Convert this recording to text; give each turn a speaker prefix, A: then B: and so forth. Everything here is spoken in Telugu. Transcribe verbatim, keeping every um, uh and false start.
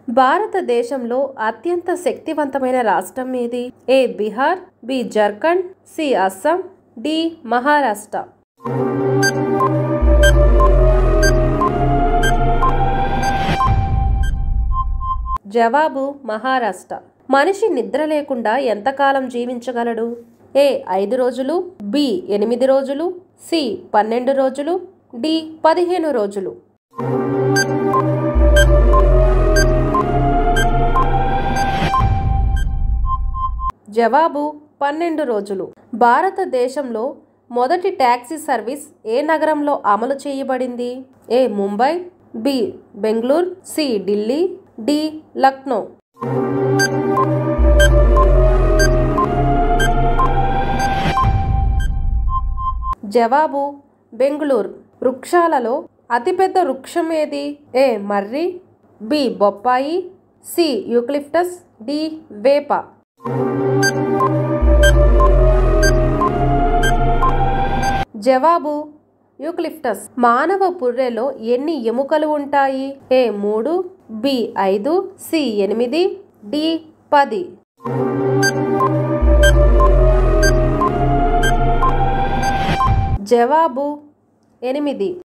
A: భారతదేశంలో అత్యంత శక్తివంతమైన రాష్ట్రం ఏది? A Bihar, B Jharkhand, C Assam, D Maharashtra. జవాబు మహారాష్ట్ర. మనిషి నిద్ర లేకుండా ఎంతకాలం జీవించగలడు? ఏ ఐదు రోజులు, బి ఎనిమిది రోజులు, సి పన్నెండు రోజులు, డి పదిహేను రోజులు. జవాబు పన్నెండు రోజులు. భారతదేశంలో మొదటి టాక్సీ సర్వీస్ ఏ నగరంలో అమలు చేయబడింది? A Mumbai, B Bengaluru, C Delhi, D Lucknow. జవాబు బెంగళూరు. వృక్షాలలో అతిపెద్ద వృక్షం ఏది? ఏ మర్రి, బి బొప్పాయి, సి యూకలిప్టస్, డి వేప. జవాబు యూకలిప్టస్. మానవ పుర్రెలో ఎన్ని ఎముకలు ఉంటాయి? ఏ మూడు, బి ఐదు, సి ఎనిమిది, డి పది. జవాబు ఎనిమిది.